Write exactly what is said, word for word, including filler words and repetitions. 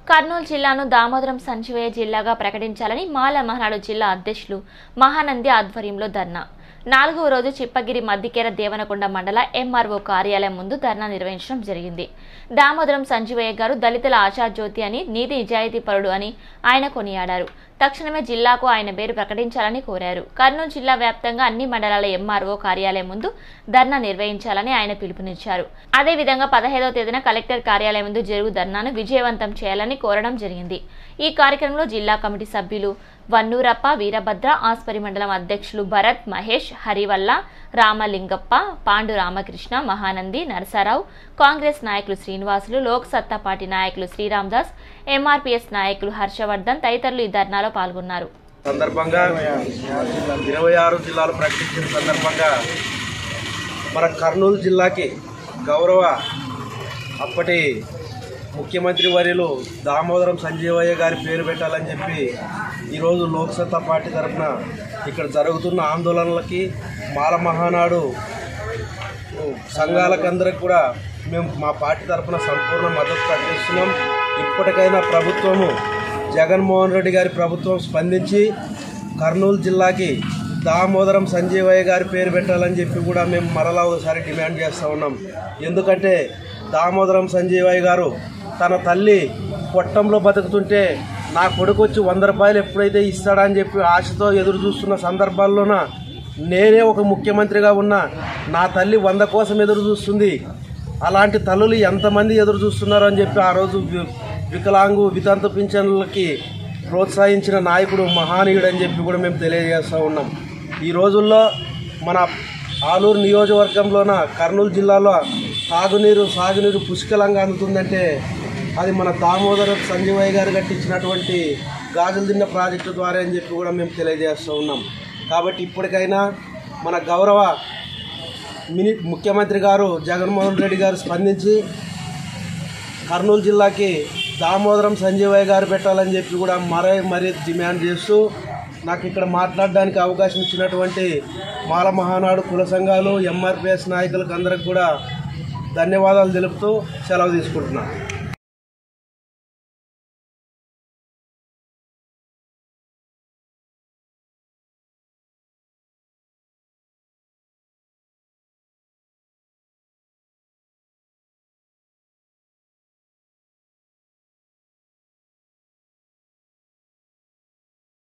కర్నూలు జిల్లాను దామోదరం సంజీవయ్య జిల్లాగా ప్రకటించాలని మాల మహానాడు జిల్లా అధ్యక్షులు మహానంది ఆధ్వర్యంలో ధర్నా. నాలుగవ రోజు చిప్పగిరి మద్దికేర దేవనకొండ మండల ఎంఆర్ఓ కార్యాలయం ముందు ధర్నా నిర్వహించడం జరిగింది. దామోదరం సంజీవయ్య గారు దళితుల ఆశాజ్యోతి అని, నీతి నిజాయితీ పరుడు అని ఆయన కొనియాడారు. తక్షణమే జిల్లాకు ఆయన పేరు ప్రకటించాలని కోరారు. కర్నూలు జిల్లా వ్యాప్తంగా అన్ని మండలాల ఎంఆర్ఓ కార్యాలయం ముందు ధర్నా నిర్వహించాలని ఆయన పిలుపునిచ్చారు. అదేవిధంగా పదహైదవ తేదీన కలెక్టర్ కార్యాలయం ముందు జరుగు ధర్నాను విజయవంతం చేయాలని కోరడం జరిగింది. ఈ కార్యక్రమంలో జిల్లా కమిటీ సభ్యులు వన్నూరప్ప, వీరభద్ర, ఆస్పరి మండలం అధ్యక్షులు భరత్, మహేష్, హరివల్ల, రామలింగప్ప, పాండు రామకృష్ణ, మహానంది, నరసరావు, కాంగ్రెస్ నాయకులు శ్రీనివాసులు, లోక్ సత్తా పార్టీ నాయకులు శ్రీరామ్దాస్, ఎంఆర్పీఎస్ నాయకులు హర్షవర్ధన్ తదితరులు ఈ ధర్నాలో పాల్గొన్నారు. సందర్భంగా ఇరవై ఆరు జిల్లాలు ప్రకటించిన సందర్భంగా మన కర్నూలు జిల్లాకి గౌరవ అప్పటి ముఖ్యమంత్రి వర్యులు దామోదరం సంజీవయ్య గారి పేరు పెట్టాలని చెప్పి ఈరోజు లోక్సత్తా పార్టీ తరఫున ఇక్కడ జరుగుతున్న ఆందోళనలకి మాల మహానాడు సంఘాలకందరికి కూడా మేము మా పార్టీ తరఫున సంపూర్ణ మద్దతు ప్రకటిస్తున్నాం. ఇప్పటికైనా ప్రభుత్వము జగన్మోహన్ రెడ్డి గారి ప్రభుత్వం స్పందించి కర్నూలు జిల్లాకి దామోదరం సంజీవయ్య గారి పేరు పెట్టాలని చెప్పి కూడా మేము మరలా ఒకసారి డిమాండ్ చేస్తూ ఉన్నాం. ఎందుకంటే దామోదరం సంజీవయ్య గారు తన తల్లి పొట్టంలో బతుకుతుంటే నా కొడుకు వచ్చి వంద రూపాయలు ఎప్పుడైతే ఇస్తాడని చెప్పి ఆశతో ఎదురు చూస్తున్న సందర్భాల్లోన నేనే ఒక ముఖ్యమంత్రిగా ఉన్నా నా తల్లి వంద కోసం ఎదురు చూస్తుంది. అలాంటి తల్లులు ఎంతమంది ఎదురు చూస్తున్నారు అని చెప్పి ఆ రోజు వికలాంగు వితంతు పింఛన్లకి ప్రోత్సహించిన నాయకుడు మహానీయుడు అని చెప్పి కూడా మేము తెలియజేస్తూ ఉన్నాం. ఈ రోజుల్లో మన ఆలూరు నియోజకవర్గంలోన కర్నూలు జిల్లాలో తాగునీరు సాగునీరు పుష్కలంగా అందుతుందంటే అది మన దామోదర సంజీవయ్య గారు కట్టించినటువంటి గాజులు తిన్న ప్రాజెక్టు ద్వారా అని చెప్పి కూడా మేము తెలియజేస్తూ ఉన్నాం. కాబట్టి ఇప్పటికైనా మన గౌరవ మిని ముఖ్యమంత్రి గారు జగన్మోహన్ రెడ్డి గారు స్పందించి కర్నూలు జిల్లాకి దామోదరం సంజీవయ్య గారు పెట్టాలని చెప్పి కూడా మరీ మరీ డిమాండ్ చేస్తూ నాకు ఇక్కడ మాట్లాడడానికి అవకాశం ఇచ్చినటువంటి మాల మహానాడు కుల సంఘాలు ఎంఆర్పిఎస్ నాయకులకు అందరికి కూడా ధన్యవాదాలు తెలుపుతూ సెలవు తీసుకుంటున్నాను.